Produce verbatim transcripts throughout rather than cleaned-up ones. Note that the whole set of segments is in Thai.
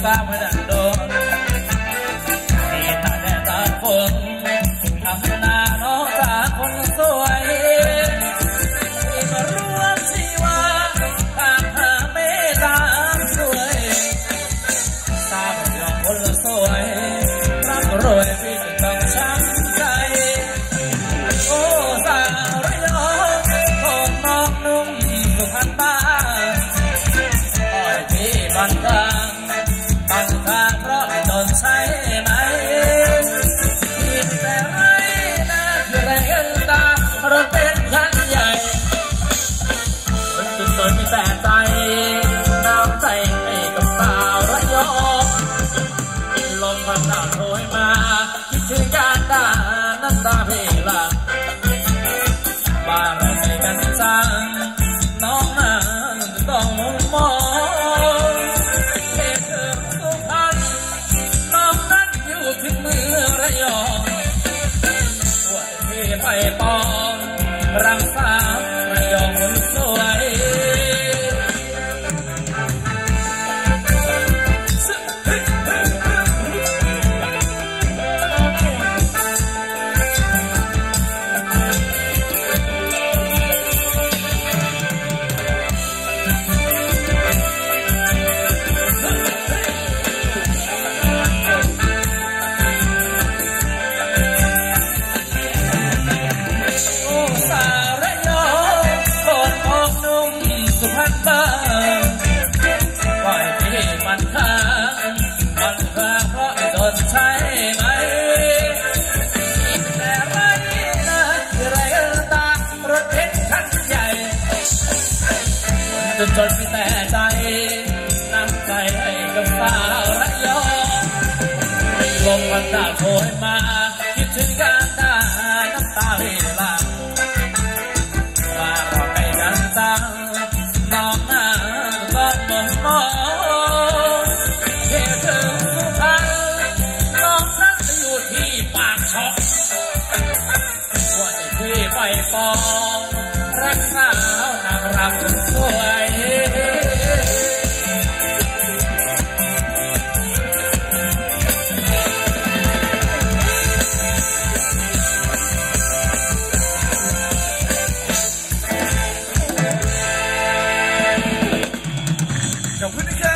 ฟ้าไม่ดันโดนที่ตาแดดตาฝนทำหน้าน้องตาคนสวยที่มาร่วมชีวาตามหาเมตตาสวยตาเป็นยองคนสวยร่ำรวยพี่ต้องช้ำใจโอ้สาวระยองคนนอกนุ่มสุพรรณบ้านอ้อยพี่บันดาบังทางเพราะไม่โดนใช้ไหมที่แต่ไรนะคือแรงเงินตารถเป็นคันใหญ่คนสุดสนมีแต่ใจน้ำใจให้กับสาวระยองลมพัดหนาวโชยมาคิดถึงการด่าน้ำตาพี่หลังบ้านเราไม่กันจังน้องนั้นต้องมุงมองเห็นเธอสุพรรณน้องนั้นอยู่ที่เมืองระยองหัวที่ไปปองรังสรรค์ระยองคนสวยสุพรรณบ้านปล่อยพี่มันค้างมันค้างเพราะไม่โดนใช้ไหมแต่ไรนะไรตารถเข็นคันใหญ่จนจนมีแต่ใจน้ำใจให้กับสาวระยองลมพัดหนาวโชยมาคิดถึงการด่าน้ำตาพี่หลั่งว่าเราไม่กันจังน้องน่าบ้านมองมองเที่ยวถึงสุพรรณน้องนั้นอยู่ที่ปากช่องว่าจะที่ไปปองรักสาวนางรำสวยขอบคุณนะครับ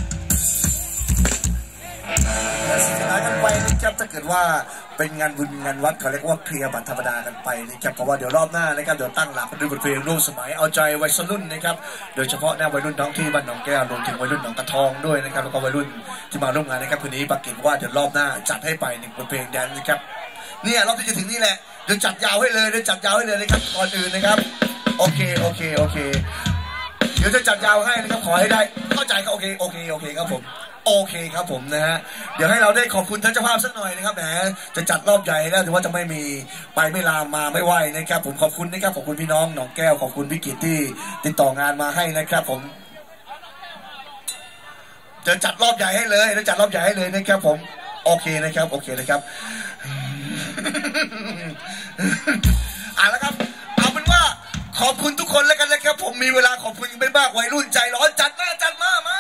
และสุดท้ายกันไปนะครับถ้าเกิดว่าเป็นงานบุญงานวัดเขาเรียกว่าเคลียร์บัตรธรรมดากันไปนะครับเพราะว่าเดี๋ยวรอบหน้านะครับเดี๋ยวตั้งหลักด้วยบทเพลงร่วมสมัยเอาใจวัยรุ่นนะครับโดยเฉพาะหน้าวัยรุ่นท้องที่บ้านหนองแก้วรวมถึงวัยรุ่นหนองกระทองด้วยนะครับแล้วก็วัยรุ่นที่มาร่วมงานนะครับคืนนี้ปักกิ่งว่าเดี๋ยวรอบหน้าจัดให้ไปหนึ่งบทเพลงแดนนะครับเนี่ยรอบที่จะถึงนี่แหละเดี๋ยวจัดยาวให้เลยเดี๋ยวจัดยาวให้เลยนะครับก่อนอื่นนะครับโอเคโอเคโอเคเดี๋ยวจะจัดยาวให้นะครับขอให้ได้เข้าใจก็โอเคโอเคโอเคครับผมโอเคครับผมนะฮะเดี๋ยวให้เราได้ขอบคุณท่านเจ้าภาพสักหน่อยนะครับแหมจะจัดรอบใหญ่แล้วถือว่าจะไม่มีไปไม่ลามมาไม่ไหวนะครับผมขอบคุณนะครับขอบคุณพี่น้องหนองแก้วขอบคุณพี่กิตที่ติดต่องานมาให้นะครับผมจะจัดรอบใหญ่ให้เลยจะจัดรอบใหญ่ให้เลยนะครับผมโอเคนะครับโอเคนะครับอ่ะแล้วครับเอาเป็นว่าขอบคุณทุกคนแล้วกันนะครับผมมีเวลาขอบคุณไม่มากวัยรุ่นใจร้อนจัดมาจัดมามา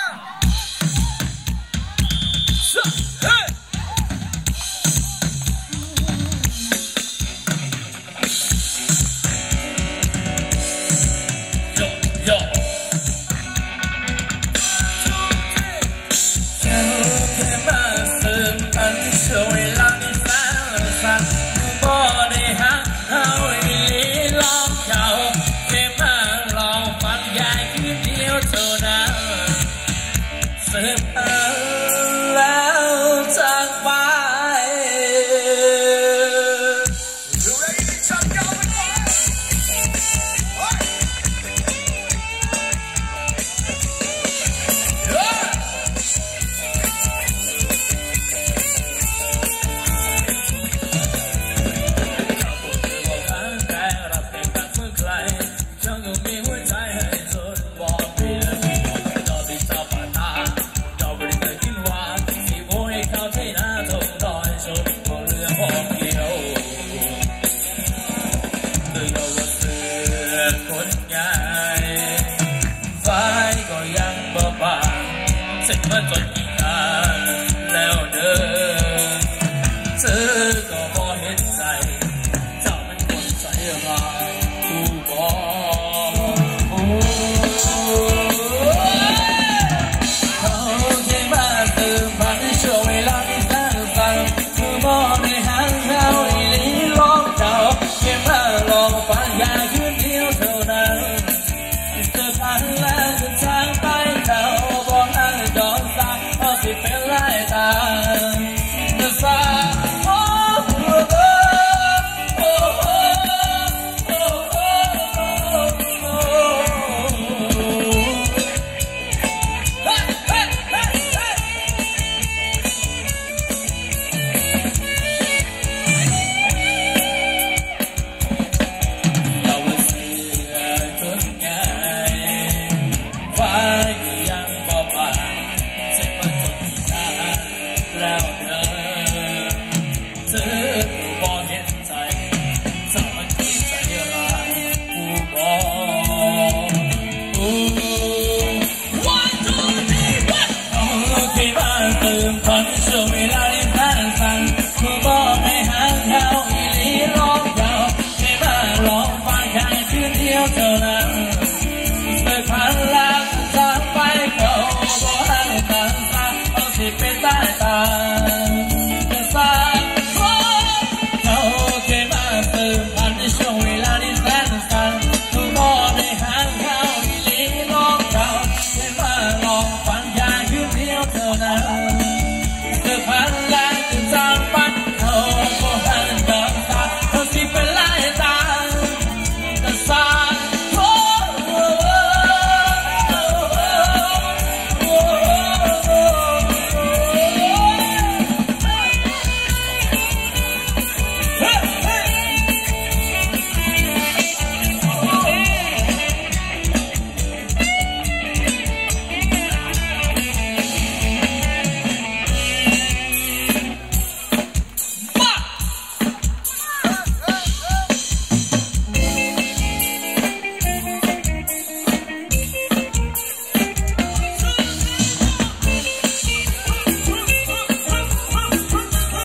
ฝ่ายก็ยังบ่บางเสร็จเมื่อจน